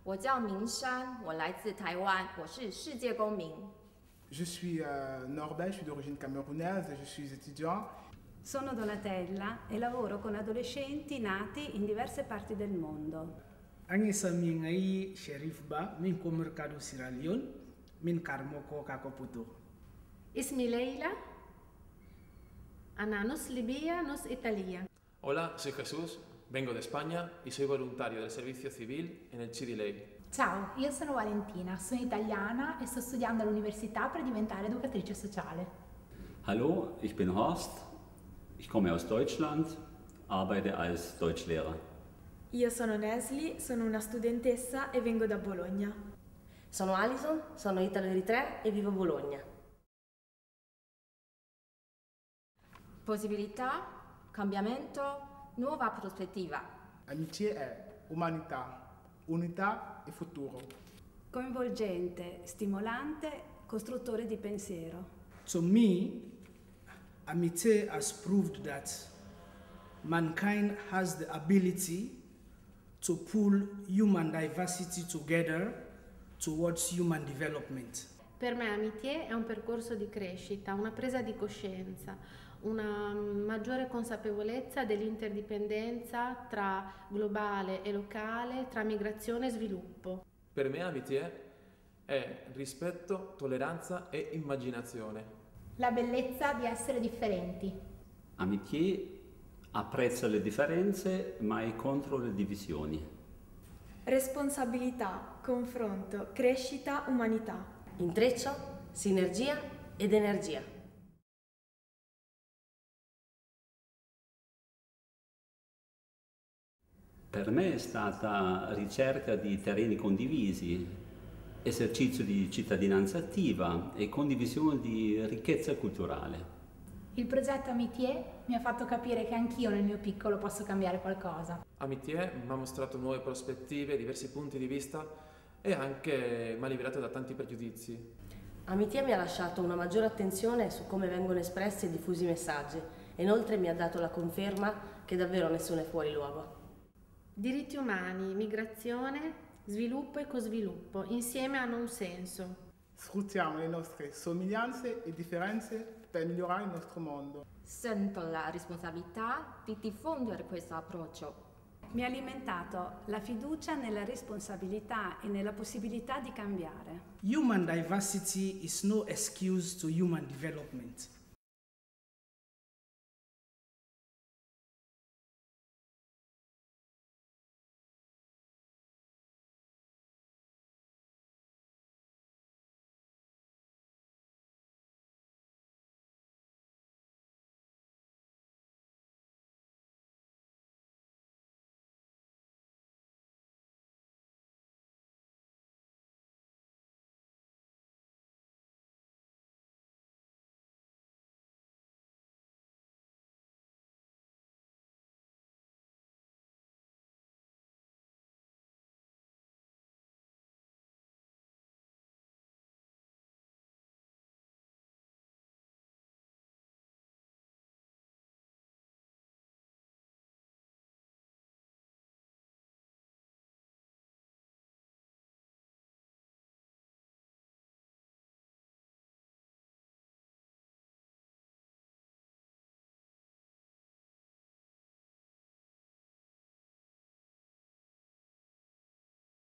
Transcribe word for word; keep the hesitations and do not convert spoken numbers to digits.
我叫明山，我来自台湾，我是世界公民。 Je suis euh, nord-belge, je suis d'origine camerounaise, je suis étudiant. Sono Donatella e lavoro con adolescenti nati in diverse parti del mondo. Angi sami ngai Sherif Ba, min ko mercado Sierra Leone, min karmo ko Kakoputo. Ismi Leila, Ana nos Libia, nos Italia. Hola, soy Jesús, vengo de España y soy voluntario del servicio civil en el C D L A. Ciao, io sono Valentina, sono italiana e sto studiando all'università per diventare educatrice sociale. Hallo, ich bin Horst, ich komme aus Deutschland, arbeite als Deutschlehrer. Io sono Nesli, sono una studentessa e vengo da Bologna. Sono Alison, sono italo-eritrea e vivo a Bologna. Possibilità, cambiamento, nuova prospettiva. Amitié è umanità, unità e futuro. Coinvolgente, stimolante, costruttore di pensiero. To me, amitié has proved that mankind has the ability to pull human diversity together towards human development. Per me Amitié è un percorso di crescita, una presa di coscienza, una maggiore consapevolezza dell'interdipendenza tra globale e locale, tra migrazione e sviluppo. Per me Amitié è rispetto, tolleranza e immaginazione. La bellezza di essere differenti. Amitié apprezza le differenze ma è contro le divisioni. Responsabilità, confronto, crescita, umanità. Intreccio, sinergia ed energia. Per me è stata ricerca di terreni condivisi, esercizio di cittadinanza attiva e condivisione di ricchezza culturale. Il progetto Amitié mi ha fatto capire che anch'io nel mio piccolo posso cambiare qualcosa. Amitié mi ha mostrato nuove prospettive, diversi punti di vista e anche mi ha liberato da tanti pregiudizi. Amitié mi ha lasciato una maggiore attenzione su come vengono espressi e diffusi i messaggi e inoltre mi ha dato la conferma che davvero nessuno è fuori luogo. Diritti umani, migrazione, sviluppo e cosviluppo insieme hanno un senso. Sfruttiamo le nostre somiglianze e differenze per migliorare il nostro mondo. Sento la responsabilità di diffondere questo approccio. Mi ha alimentato la fiducia nella responsabilità e nella possibilità di cambiare. Human diversity is no excuse to human development.